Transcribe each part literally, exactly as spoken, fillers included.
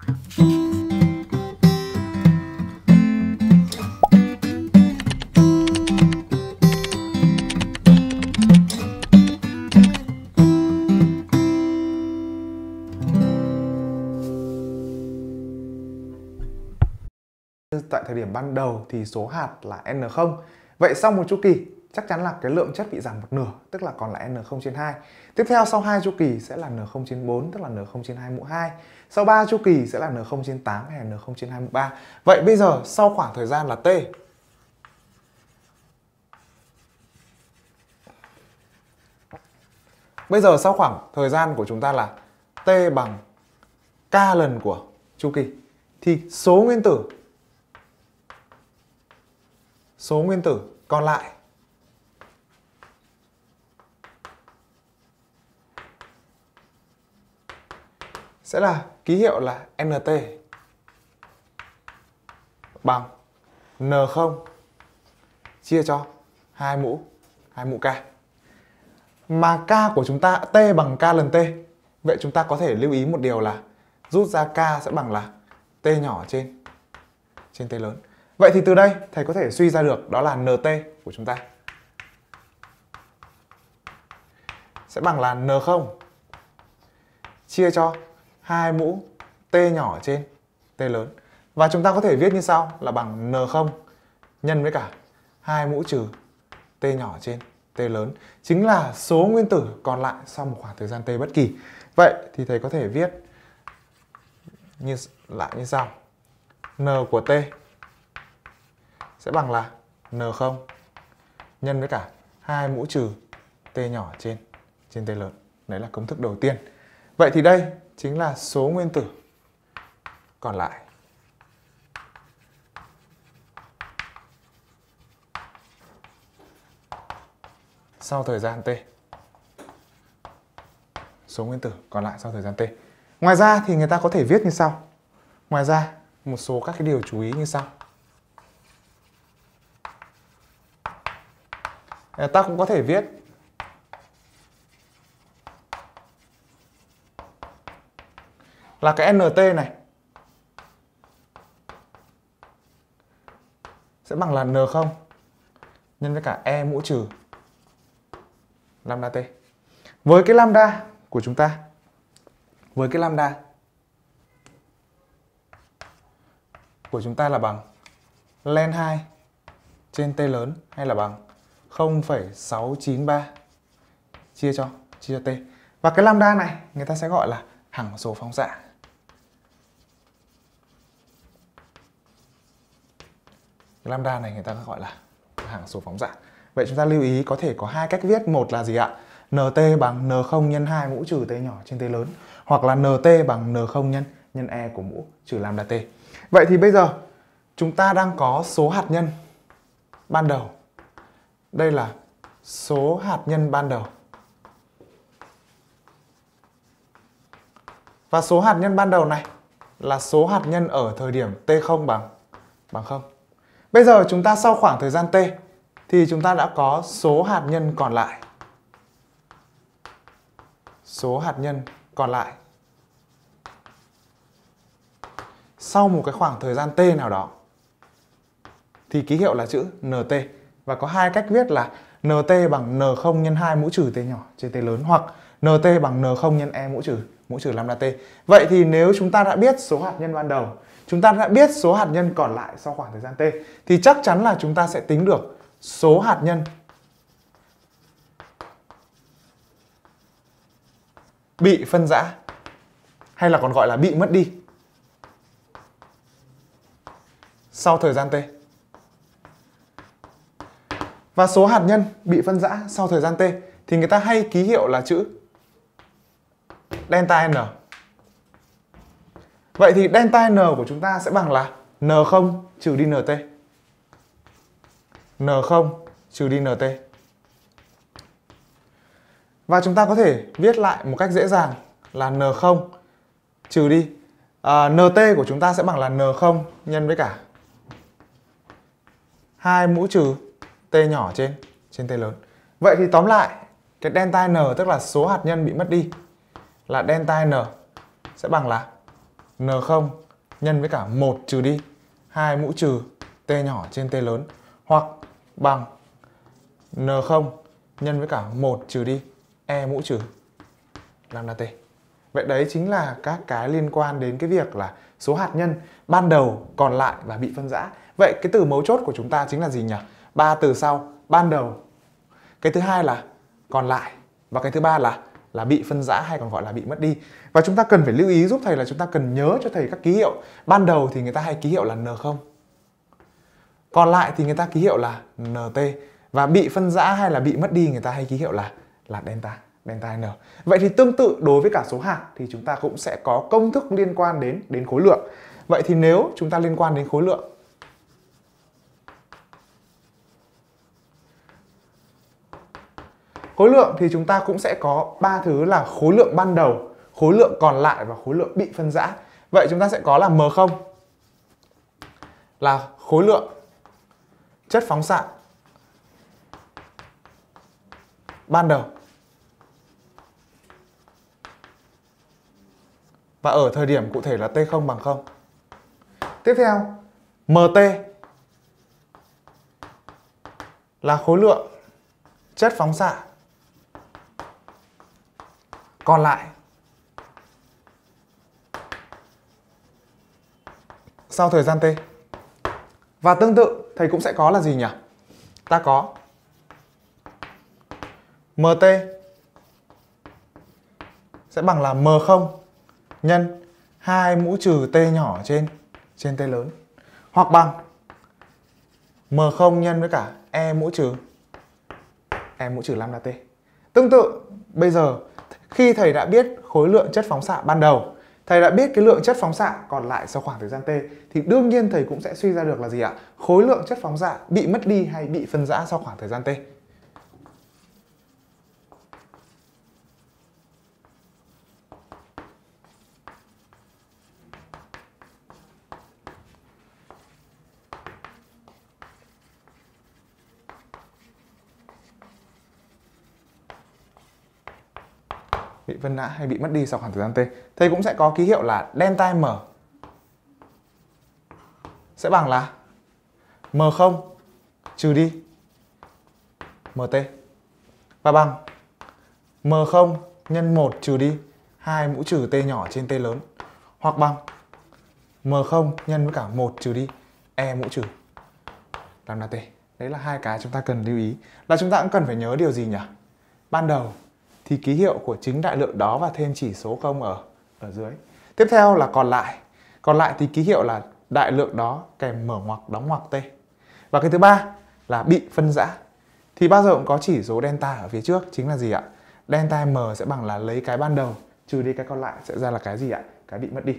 Tại thời điểm ban đầu thì số hạt là N không. Vậy sau một chu kỳ chắc chắn là cái lượng chất bị giảm một nửa, tức là còn lại N không trên hai. Tiếp theo sau hai chu kỳ sẽ là N không trên bốn, tức là N không trên hai mũ hai. Sau ba chu kỳ sẽ là N không trên tám hay là N không trên hai mũ ba. Vậy bây giờ sau khoảng thời gian là T. Bây giờ sau khoảng thời gian của chúng ta là T bằng K lần của chu kỳ thì số nguyên tử số nguyên tử còn lại sẽ là ký hiệu là N T bằng N không chia cho hai mũ hai mũ K. Mà K của chúng ta T bằng K lần T. Vậy chúng ta có thể lưu ý một điều là rút ra K sẽ bằng là T nhỏ trên trên T lớn. Vậy thì từ đây thầy có thể suy ra được đó là N T của chúng ta sẽ bằng là N không chia cho hai mũ T nhỏ trên T lớn. Và chúng ta có thể viết như sau là bằng N không nhân với cả hai mũ trừ T nhỏ trên T lớn, chính là số nguyên tử còn lại sau một khoảng thời gian T bất kỳ. Vậy thì thầy có thể viết như lại như sau. N của T sẽ bằng là N không nhân với cả hai mũ trừ T nhỏ trên trên T lớn. Đấy là công thức đầu tiên. Vậy thì đây chính là số nguyên tử còn lại sau thời gian T. Số nguyên tử còn lại sau thời gian T. Ngoài ra thì người ta có thể viết như sau. Ngoài ra một số các cái điều chú ý như sau. Ta cũng có thể viết là cái N T này sẽ bằng là N không nhân với cả E mũ trừ lambda T. Với cái lambda của chúng ta, với cái lambda của chúng ta là bằng len hai trên T lớn hay là bằng không phẩy sáu chín ba chia cho chia cho T. Và cái lambda này người ta sẽ gọi là hằng số phóng xạ. Lambda này người ta gọi là hằng số phóng xạ. Vậy chúng ta lưu ý có thể có hai cách viết. Một là gì ạ? Nt bằng N không nhân hai mũ trừ T nhỏ trên T lớn. Hoặc là Nt bằng N không nhân nhân E của mũ trừ lambda T. Vậy thì bây giờ chúng ta đang có số hạt nhân ban đầu. Đây là số hạt nhân ban đầu. Và số hạt nhân ban đầu này là số hạt nhân ở thời điểm T không bằng bằng không. Bây giờ chúng ta sau khoảng thời gian T thì chúng ta đã có số hạt nhân còn lại. Số hạt nhân còn lại sau một cái khoảng thời gian T nào đó thì ký hiệu là chữ Nt. Và có hai cách viết là Nt bằng N không nhân hai mũ trừ T nhỏ trên T lớn hoặc Nt bằng N không nhân E mũ trừ mũ trừ lambda T. Vậy thì nếu chúng ta đã biết số hạt nhân ban đầu, chúng ta đã biết số hạt nhân còn lại sau khoảng thời gian T thì chắc chắn là chúng ta sẽ tính được số hạt nhân bị phân rã hay là còn gọi là bị mất đi sau thời gian T. Và số hạt nhân bị phân rã sau thời gian T thì người ta hay ký hiệu là chữ delta N. Vậy thì delta N của chúng ta sẽ bằng là N không trừ đi Nt. N không trừ đi Nt. Và chúng ta có thể viết lại một cách dễ dàng là N không trừ đi à, Nt của chúng ta sẽ bằng là N không nhân với cả hai mũ trừ T nhỏ trên trên T lớn. Vậy thì tóm lại cái delta N tức là số hạt nhân bị mất đi là delta N sẽ bằng là n không nhân với cả một trừ đi hai mũ trừ t nhỏ trên t lớn, hoặc bằng n không nhân với cả một trừ đi e mũ trừ lambda t. Vậy đấy chính là các cái liên quan đến cái việc là số hạt nhân ban đầu, còn lại và bị phân rã. Vậy cái từ mấu chốt của chúng ta chính là gì nhỉ? Ba từ sau: ban đầu, cái thứ hai là còn lại, và cái thứ ba là là bị phân rã hay còn gọi là bị mất đi. Và chúng ta cần phải lưu ý giúp thầy là chúng ta cần nhớ cho thầy các ký hiệu. Ban đầu thì người ta hay ký hiệu là n không. Còn lại thì người ta ký hiệu là nt. Và bị phân rã hay là bị mất đi người ta hay ký hiệu là là delta, delta n. Vậy thì tương tự đối với cả số hạt thì chúng ta cũng sẽ có công thức liên quan đến đến khối lượng. Vậy thì nếu chúng ta liên quan đến khối lượng, khối lượng thì chúng ta cũng sẽ có ba thứ là khối lượng ban đầu, khối lượng còn lại và khối lượng bị phân rã. Vậy chúng ta sẽ có là M không là khối lượng chất phóng xạ ban đầu. Và ở thời điểm cụ thể là T không bằng không. Tiếp theo, Mt là khối lượng chất phóng xạ còn lại sau thời gian T. Và tương tự thầy cũng sẽ có là gì nhỉ? Ta có Mt sẽ bằng là M không nhân hai mũ trừ T nhỏ trên trên T lớn, hoặc bằng M không nhân với cả E mũ trừ E mũ trừ lambda T. Tương tự, bây giờ khi thầy đã biết khối lượng chất phóng xạ ban đầu, thầy đã biết cái lượng chất phóng xạ còn lại sau khoảng thời gian T, thì đương nhiên thầy cũng sẽ suy ra được là gì ạ? Khối lượng chất phóng xạ bị mất đi hay bị phân rã sau khoảng thời gian T. Bị phân rã hay bị mất đi sau khoảng thời gian T. Thầy cũng sẽ có ký hiệu là delta M sẽ bằng là M không trừ đi Mt, và bằng M không nhân một trừ đi hai mũ trừ T nhỏ trên T lớn, hoặc bằng M không nhân với cả một trừ đi E mũ trừ lambda T. Đấy là hai cái chúng ta cần lưu ý. Là chúng ta cũng cần phải nhớ điều gì nhỉ? Ban đầu thì ký hiệu của chính đại lượng đó và thêm chỉ số không ở ở dưới. Tiếp theo là còn lại. Còn lại thì ký hiệu là đại lượng đó kèm mở ngoặc đóng ngoặc T. Và cái thứ ba là bị phân rã. Thì bao giờ cũng có chỉ số delta ở phía trước, chính là gì ạ? Delta M sẽ bằng là lấy cái ban đầu trừ đi cái còn lại sẽ ra là cái gì ạ? Cái bị mất đi.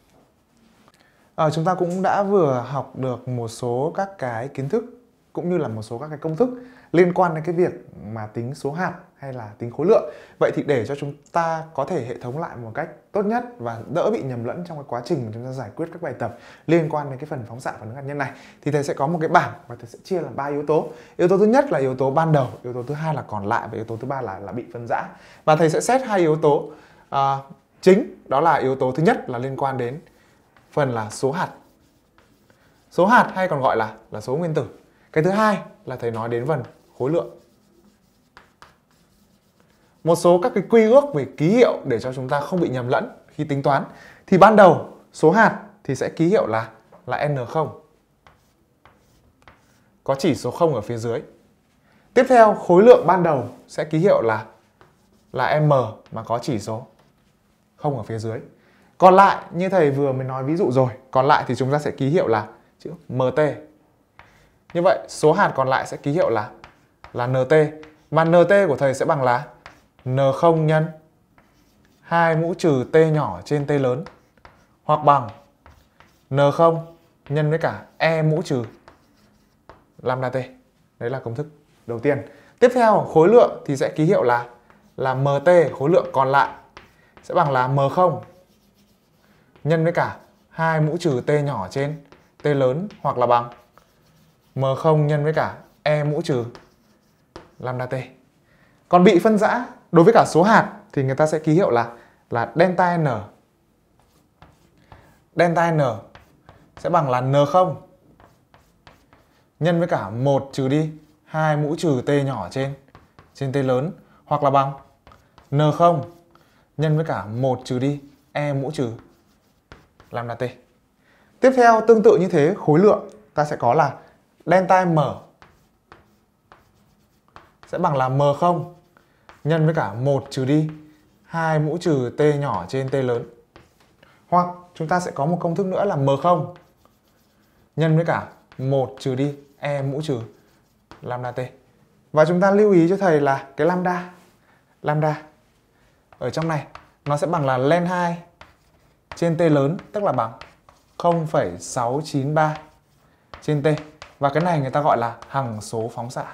À, chúng ta cũng đã vừa học được một số các cái kiến thức cũng như là một số các cái công thức liên quan đến cái việc mà tính số hạt hay là tính khối lượng. Vậy thì để cho chúng ta có thể hệ thống lại một cách tốt nhất và đỡ bị nhầm lẫn trong cái quá trình mà chúng ta giải quyết các bài tập liên quan đến cái phần phóng xạ phản ứng hạt nhân này, thì thầy sẽ có một cái bảng và thầy sẽ chia làm ba yếu tố. Yếu tố thứ nhất là yếu tố ban đầu, yếu tố thứ hai là còn lại và yếu tố thứ ba là là bị phân rã. Và thầy sẽ xét hai yếu tố uh, chính, đó là yếu tố thứ nhất là liên quan đến phần là số hạt. Số hạt hay còn gọi là là số nguyên tử. Cái thứ hai là thầy nói đến phần khối lượng. Một số các cái quy ước về ký hiệu để cho chúng ta không bị nhầm lẫn khi tính toán. Thì ban đầu số hạt thì sẽ ký hiệu là là N không. Có chỉ số không ở phía dưới. Tiếp theo khối lượng ban đầu sẽ ký hiệu là là M mà có chỉ số không ở phía dưới. Còn lại như thầy vừa mới nói ví dụ rồi, còn lại thì chúng ta sẽ ký hiệu là chữ Mt. Như vậy số hạt còn lại sẽ ký hiệu là là Nt. Và Nt của thầy sẽ bằng là N không nhân hai mũ trừ T nhỏ trên T lớn, hoặc bằng N không nhân với cả E mũ trừ lambda T. Đấy là công thức đầu tiên. Tiếp theo khối lượng thì sẽ ký hiệu là là Mt, khối lượng còn lại sẽ bằng là M không nhân với cả hai mũ trừ T nhỏ trên T lớn, hoặc là bằng M không nhân với cả E mũ trừ lambda T. Còn bị phân rã đối với cả số hạt thì người ta sẽ ký hiệu là là delta N. delta N sẽ bằng là N không nhân với cả một trừ đi hai mũ trừ T nhỏ trên trên T lớn, hoặc là bằng N không nhân với cả một trừ đi E mũ trừ lambda T. Tiếp theo tương tự như thế, khối lượng ta sẽ có là delta M sẽ bằng là M không nhân với cả một trừ đi hai mũ trừ T nhỏ trên T lớn. Hoặc chúng ta sẽ có một công thức nữa là M không nhân với cả một trừ đi E mũ trừ lambda T. Và chúng ta lưu ý cho thầy là cái lambda lambda ở trong này nó sẽ bằng là len hai trên T lớn, tức là bằng không phẩy sáu chín ba trên T. Và cái này người ta gọi là hằng số phóng xạ.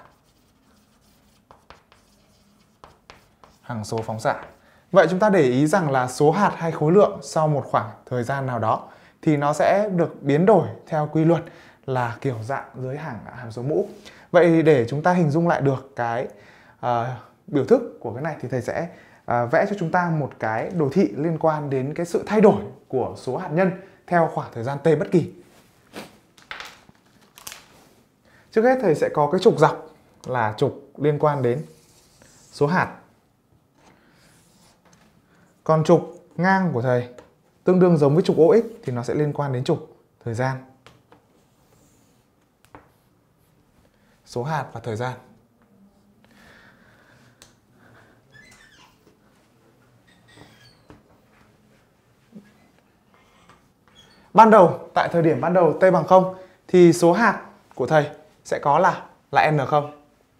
Hằng số phóng xạ. Vậy chúng ta để ý rằng là số hạt hay khối lượng sau một khoảng thời gian nào đó thì nó sẽ được biến đổi theo quy luật là kiểu dạng dưới hàng hàm số mũ. Vậy để chúng ta hình dung lại được cái uh, biểu thức của cái này thì thầy sẽ uh, vẽ cho chúng ta một cái đồ thị liên quan đến cái sự thay đổi của số hạt nhân theo khoảng thời gian t bất kỳ. Trước hết thầy sẽ có cái trục dọc là trục liên quan đến số hạt. Còn trục ngang của thầy tương đương giống với trục ô ích thì nó sẽ liên quan đến trục thời gian. Số hạt và thời gian. Ban đầu, tại thời điểm ban đầu t bằng không thì số hạt của thầy sẽ có là là n không.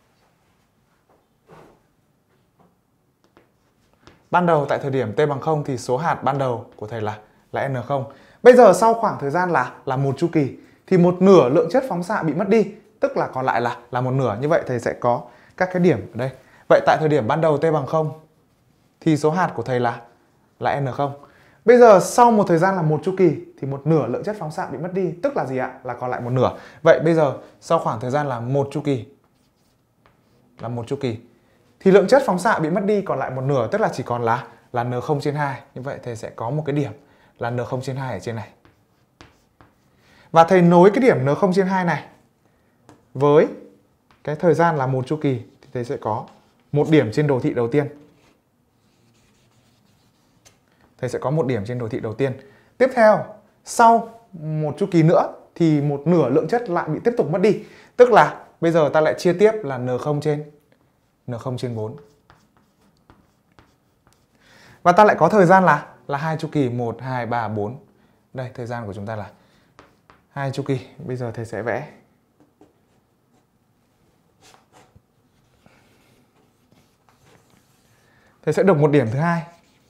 Ban đầu tại thời điểm t bằng không thì số hạt ban đầu của thầy là là n không. Bây giờ sau khoảng thời gian là là một chu kỳ thì một nửa lượng chất phóng xạ bị mất đi, tức là còn lại là là một nửa. Như vậy thầy sẽ có các cái điểm ở đây. Vậy tại thời điểm ban đầu t bằng không thì số hạt của thầy là là n không. Bây giờ sau một thời gian là một chu kỳ thì một nửa lượng chất phóng xạ bị mất đi, tức là gì ạ? Là còn lại một nửa. Vậy bây giờ sau khoảng thời gian là một chu kỳ là một chu kỳ thì lượng chất phóng xạ bị mất đi còn lại một nửa, tức là chỉ còn là là n không trên hai. Như vậy thầy sẽ có một cái điểm là n không trên hai ở trên này. Và thầy nối cái điểm n không trên hai này với cái thời gian là một chu kỳ thì thầy sẽ có một điểm trên đồ thị đầu tiên. Thầy sẽ có một điểm trên đồ thị đầu tiên. Tiếp theo, sau một chu kỳ nữa thì một nửa lượng chất lại bị tiếp tục mất đi. Tức là bây giờ ta lại chia tiếp là n không trên n không trên bốn. Và ta lại có thời gian là là hai chu kỳ một, hai, ba, bốn. Đây, thời gian của chúng ta là hai chu kỳ. Bây giờ thầy sẽ vẽ. Thầy sẽ được một điểm thứ hai.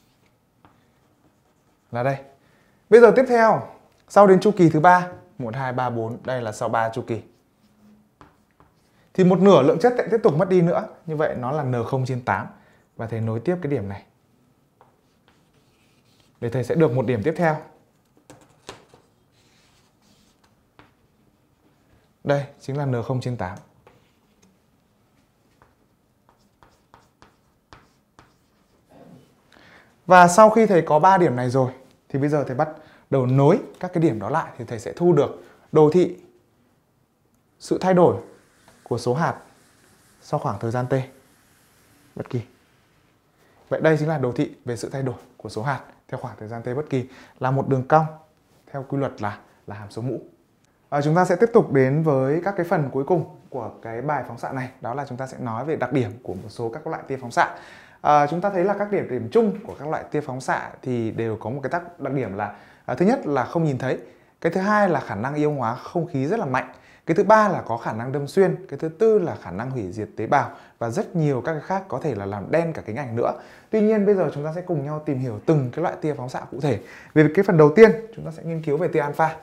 Là đây. Bây giờ tiếp theo, sau đến chu kỳ thứ ba, một, hai, ba, bốn, đây là sau ba chu kỳ. Thì một nửa lượng chất sẽ tiếp tục mất đi nữa. Như vậy nó là n không trên tám. Và thầy nối tiếp cái điểm này. Để thầy sẽ được một điểm tiếp theo. Đây chính là n không trên tám. Và sau khi thầy có ba điểm này rồi thì bây giờ thầy bắt đầu nối các cái điểm đó lại thì thầy sẽ thu được đồ thị sự thay đổi của số hạt sau khoảng thời gian t bất kỳ. Vậy đây chính là đồ thị về sự thay đổi của số hạt theo khoảng thời gian t bất kỳ, là một đường cong theo quy luật là là hàm số mũ. À, chúng ta sẽ tiếp tục đến với các cái phần cuối cùng của cái bài phóng xạ này, đó là chúng ta sẽ nói về đặc điểm của một số các loại tia phóng xạ. À, chúng ta thấy là các điểm điểm chung của các loại tia phóng xạ thì đều có một cái tác đặc điểm là à, thứ nhất là không nhìn thấy, cái thứ hai là khả năng ion hóa không khí rất là mạnh, cái thứ ba là có khả năng đâm xuyên, cái thứ tư là khả năng hủy diệt tế bào và rất nhiều các cái khác, có thể là làm đen cả kính ảnh nữa. Tuy nhiên bây giờ chúng ta sẽ cùng nhau tìm hiểu từng cái loại tia phóng xạ cụ thể. Về cái phần đầu tiên chúng ta sẽ nghiên cứu về tia alpha.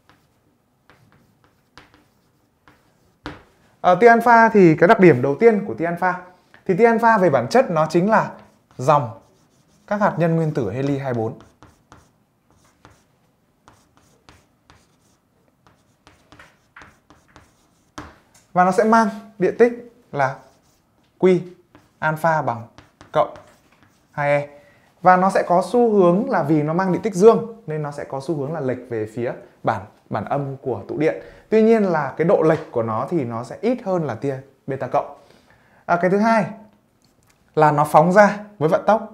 Ở tia alpha thì cái đặc điểm đầu tiên của tia alpha thì tia alpha về bản chất nó chính là dòng các hạt nhân nguyên tử heli hai mươi bốn. Và nó sẽ mang điện tích là Q alpha bằng cộng hai e. Và nó sẽ có xu hướng là vì nó mang điện tích dương nên nó sẽ có xu hướng là lệch về phía bản bản âm của tụ điện. Tuy nhiên là cái độ lệch của nó thì nó sẽ ít hơn là tia beta cộng. À, cái thứ hai là nó phóng ra với vận tốc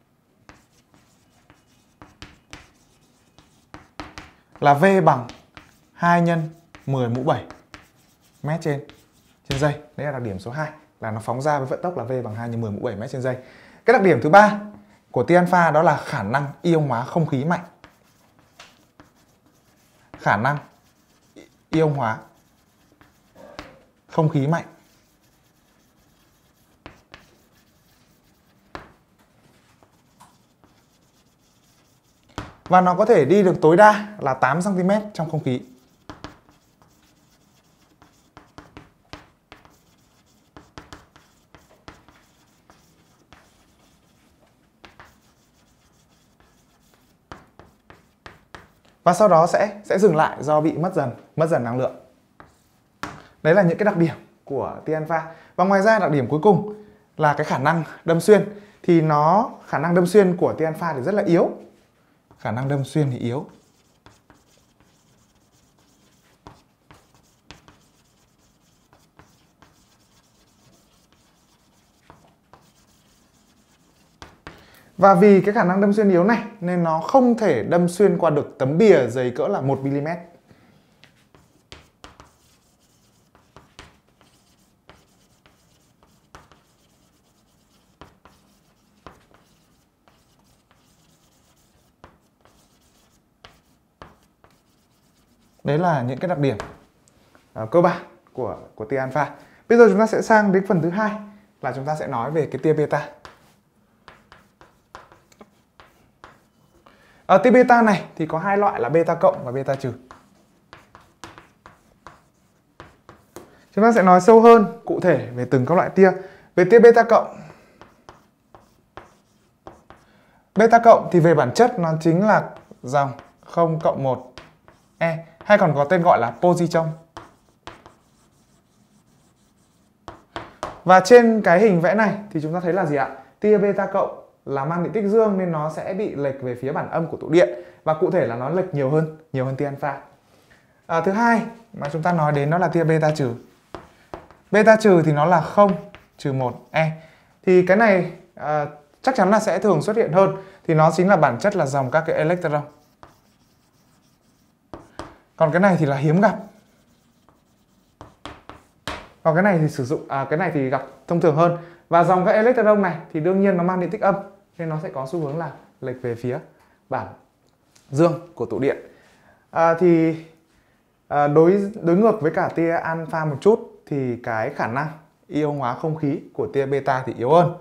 là V bằng hai nhân mười mũ bảy mét trên trên giây. Đấy là đặc điểm số hai, là nó phóng ra với vận tốc là V bằng hai nhân mười mũ bảy mét trên giây. Cái đặc điểm thứ ba của tia alpha đó là khả năng ion hóa không khí mạnh. Khả năng ion hóa không khí mạnh. Và nó có thể đi được tối đa là tám xăng ti mét trong không khí. Và sau đó sẽ sẽ dừng lại do bị mất dần, mất dần năng lượng. Đấy là những cái đặc điểm của tia alpha. Và ngoài ra đặc điểm cuối cùng là cái khả năng đâm xuyên. Thì nó khả năng đâm xuyên của tia alpha thì rất là yếu. Khả năng đâm xuyên thì yếu. Và vì cái khả năng đâm xuyên yếu này nên nó không thể đâm xuyên qua được tấm bìa dày cỡ là một mi li mét. Đấy là những cái đặc điểm uh, cơ bản của của tia alpha. Bây giờ chúng ta sẽ sang đến phần thứ hai là chúng ta sẽ nói về cái tia beta. Ở tia beta này thì có hai loại là beta cộng và beta trừ. Chúng ta sẽ nói sâu hơn cụ thể về từng các loại tia. Về tia beta cộng. Beta cộng thì về bản chất nó chính là dòng không cộng một E, hay còn có tên gọi là positron. Và trên cái hình vẽ này thì chúng ta thấy là gì ạ? Tia beta cộng là mang điện tích dương nên nó sẽ bị lệch về phía bản âm của tụ điện, và cụ thể là nó lệch nhiều hơn, nhiều hơn tia alpha. À, thứ hai mà chúng ta nói đến đó là tia beta trừ. Beta trừ thì nó là không trừ một E. Thì cái này à, chắc chắn là sẽ thường xuất hiện hơn, thì nó chính là bản chất là dòng các cái electron. Còn cái này thì là hiếm gặp. Còn cái này thì sử dụng à, cái này thì gặp thông thường hơn. Và dòng các electron này thì đương nhiên nó mang điện tích âm nên nó sẽ có xu hướng là lệch về phía bản dương của tụ điện. À, thì à, đối đối ngược với cả tia alpha một chút thì cái khả năng ion hóa không khí của tia beta thì yếu hơn.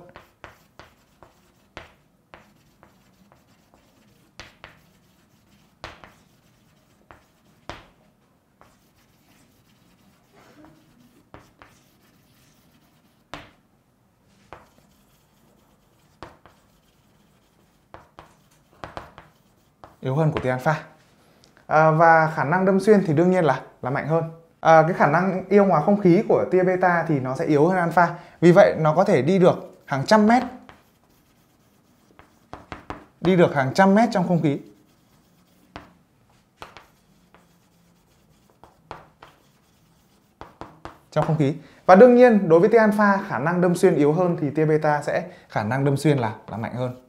yếu hơn của tia alpha. À, và khả năng đâm xuyên thì đương nhiên là là mạnh hơn. À, cái khả năng ion hóa không khí của tia beta thì nó sẽ yếu hơn alpha. Vì vậy nó có thể đi được hàng trăm mét. Đi được hàng trăm mét trong không khí. Trong không khí. Và đương nhiên đối với tia alpha khả năng đâm xuyên yếu hơn thì tia beta sẽ khả năng đâm xuyên là là mạnh hơn.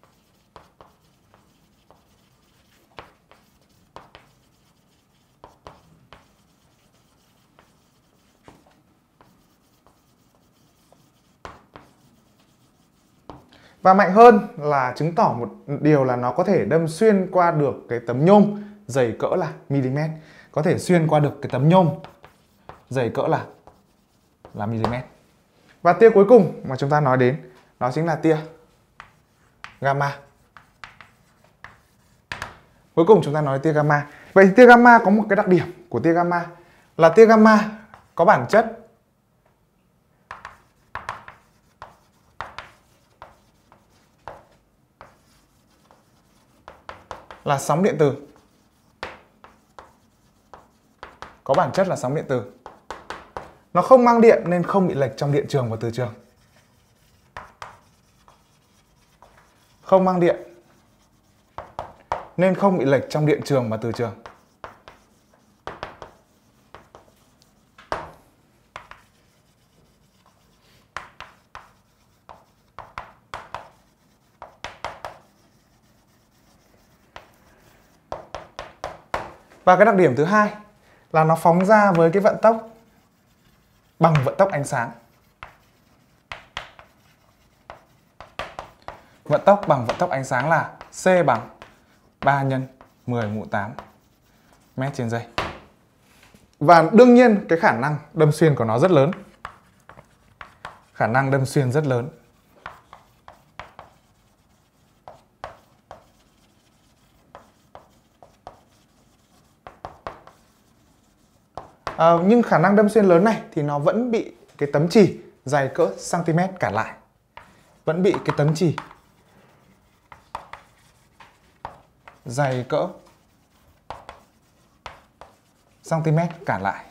Và mạnh hơn là chứng tỏ một điều là nó có thể đâm xuyên qua được cái tấm nhôm dày cỡ là mm. Có thể xuyên qua được cái tấm nhôm dày cỡ là là mm. Và tia cuối cùng mà chúng ta nói đến đó chính là tia gamma. Cuối cùng chúng ta nói tia gamma. Vậy thì tia gamma có một cái đặc điểm của tia gamma là tia gamma có bản chất là sóng điện từ. Có bản chất là sóng điện từ. Nó không mang điện nên không bị lệch trong điện trường và từ trường. không mang điện nên không bị lệch trong điện trường và từ trường. Và cái đặc điểm thứ hai là nó phóng ra với cái vận tốc bằng vận tốc ánh sáng. Vận tốc bằng vận tốc ánh sáng là C bằng ba nhân mười mũ tám mét trên giây. Và đương nhiên cái khả năng đâm xuyên của nó rất lớn. Khả năng đâm xuyên rất lớn. À, nhưng khả năng đâm xuyên lớn này thì nó vẫn bị cái tấm chì dày cỡ cm cản lại. Vẫn bị cái tấm chì dày cỡ cm cản lại.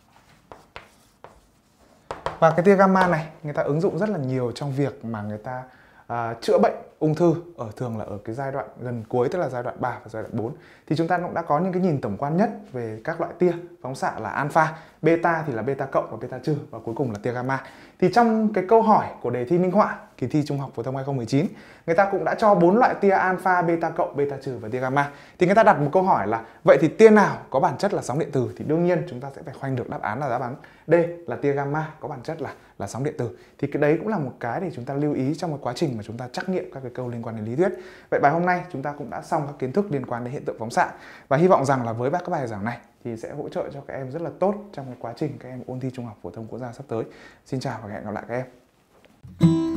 Và cái tia gamma này người ta ứng dụng rất là nhiều trong việc mà người ta uh, chữa bệnh ung thư, ở thường là ở cái giai đoạn gần cuối, tức là giai đoạn ba và giai đoạn bốn. Thì chúng ta cũng đã có những cái nhìn tổng quan nhất về các loại tia phóng xạ là alpha, beta thì là beta cộng và beta trừ, và cuối cùng là tia gamma. Thì trong cái câu hỏi của đề thi minh họa kỳ thi Trung học phổ thông hai không một chín, người ta cũng đã cho bốn loại tia alpha, beta cộng, beta trừ và tia gamma. Thì người ta đặt một câu hỏi là vậy thì tia nào có bản chất là sóng điện từ? Thì đương nhiên chúng ta sẽ phải khoanh được đáp án là đáp án D là tia gamma có bản chất là là sóng điện từ. Thì cái đấy cũng là một cái để chúng ta lưu ý trong cái quá trình mà chúng ta trắc nghiệm các cái câu liên quan đến lý thuyết. Vậy bài hôm nay chúng ta cũng đã xong các kiến thức liên quan đến hiện tượng phóng xạ, và hy vọng rằng là với các bài giảng này thì sẽ hỗ trợ cho các em rất là tốt trong cái quá trình các em ôn thi Trung học phổ thông quốc gia sắp tới. Xin chào và hẹn gặp lại các em.